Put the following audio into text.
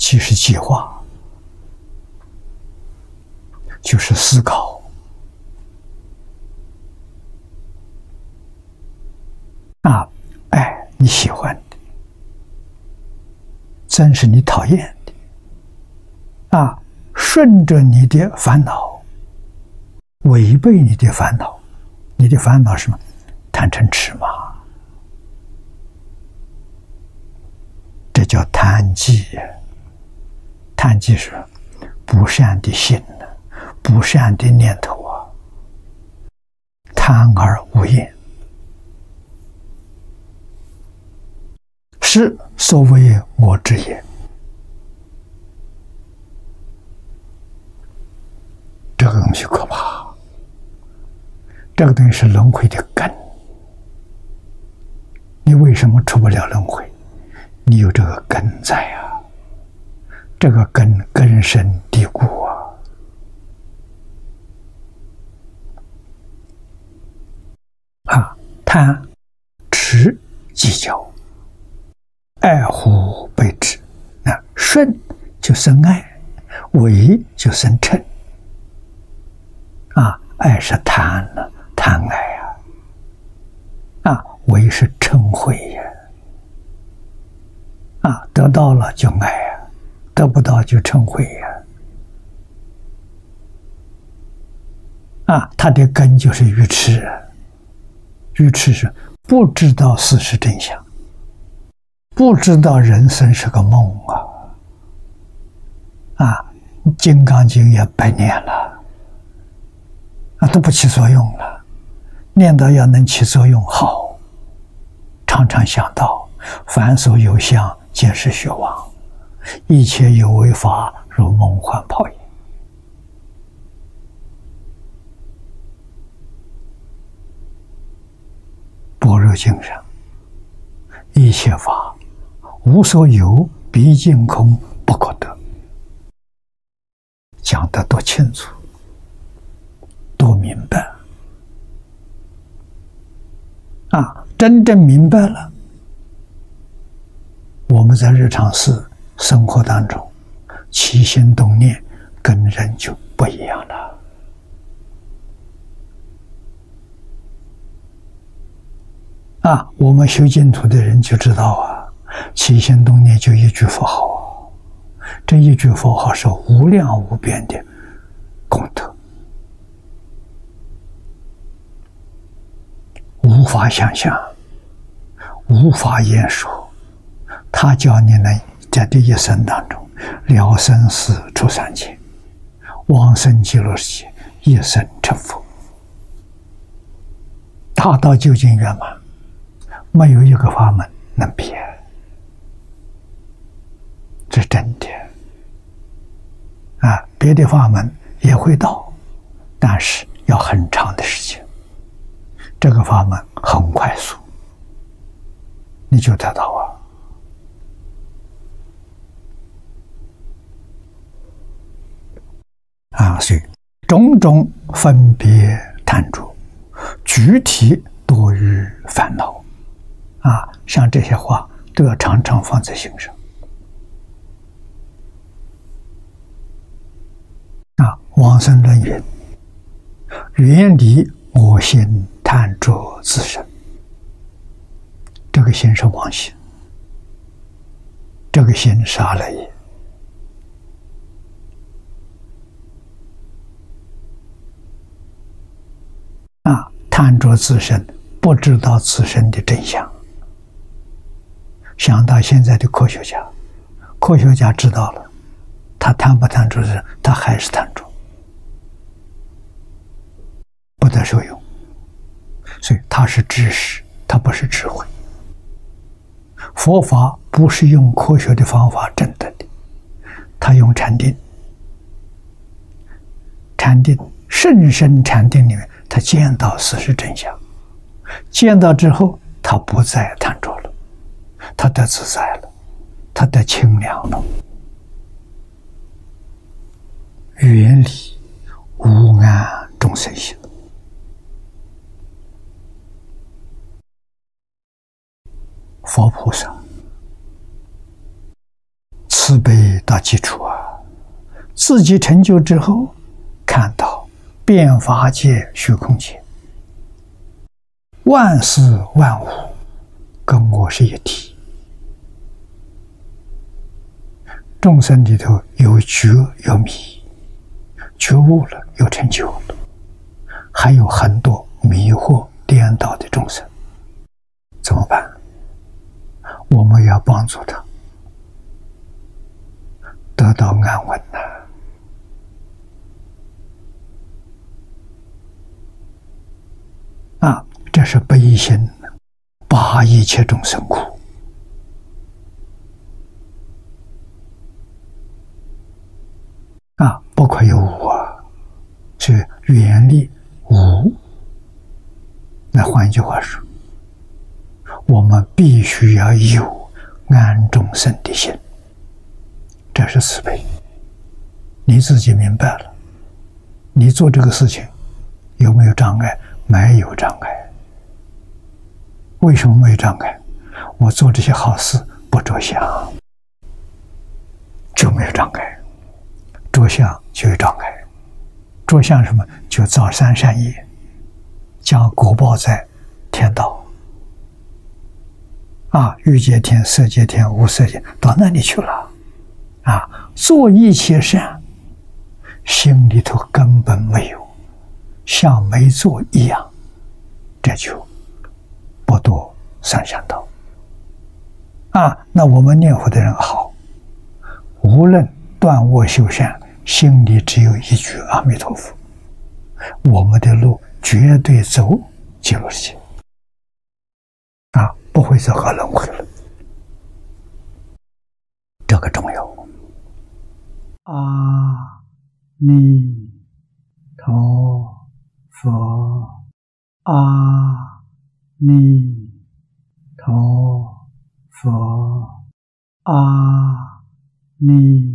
即是计划，就是思考啊，爱你喜欢的，憎是你讨厌的啊，顺着你的烦恼，违背你的烦恼。你的烦恼是什么？贪嗔痴嘛，这叫贪忌。贪忌是不善的心呢，不善的念头啊，贪而无厌，是所谓我之也。这个东西可怕，这个东西是轮回的根。你为什么出不了轮回？你有这个根在啊，这个根深蒂固啊！贪、痴、计较，爱护备至，那顺就生爱，违就生嗔啊！爱是贪了，贪爱啊，违是嗔恚呀。啊，得到了就爱呀，得不到就嗔恚呀。啊，它的根就是愚痴，愚痴是不知道事实真相，不知道人生是个梦啊！《金刚经》也白念了，啊，都不起作用了。念到要能起作用，好，常常想到，凡所有相，皆是虚妄，一切有为法，如梦幻泡影。般若经上，一切法无所有，毕竟空，不可得。讲得多清楚，多明白啊！真正明白了，我们在日常生活当中起心动念跟人就不一样了啊！我们修净土的人就知道啊，起心动念就一句佛号，这一句佛号是无量无边的功德，无法想象，无法言说。他教你能在这一生当中了生死出三界，往生极乐世界，一生成佛，达到究竟圆满，没有一个法门能比，这是真的啊！别的法门也会到，但是要很长的时间，这个法门很快速，你就得到所以种种分别贪着，具体多于烦恼像这些话都要常常放在心上往生论云：远离我心贪着自身。这个心是妄心，这个心是阿赖耶。贪着自身，不知道自身的真相。想到现在的科学家知道了，他贪不贪着自身，他还是贪着，不得受用。所以他是知识，他不是智慧。佛法不是用科学的方法证得的，他用禅定。禅定，甚深禅定里面，他见到事实真相，见到之后，他不再贪着了，他得自在了，他得清凉了，远离无安众生心。佛菩萨此慈悲到基础啊！自己成就之后，看到遍法界、虚空界，万事万物跟我是一体，众生里头有觉有迷，觉悟了有成就了，还有很多迷惑颠倒的众生，怎么办？我们要帮助他得到安稳呐！这是悲心，拔一切众生苦。不可有无啊，是远离无。那换一句话说，我们必须要有安众生的心，这是慈悲。你自己明白了，你做这个事情有没有障碍？没有障碍。为什么没有障碍？我做这些好事不着相，就没有障碍；着相就有障碍。着相什么？就造三善业，将果报在天道欲界天、色界天、无色界，到那里去了做一切善，心里头根本没有，像没做一样，这就不堕三善道那我们念佛的人好，无论断恶修善，心里只有一句阿弥陀佛，我们的路绝对走极乐世界不会走恶轮回了。这个重要。阿弥陀佛，阿弥陀佛，阿弥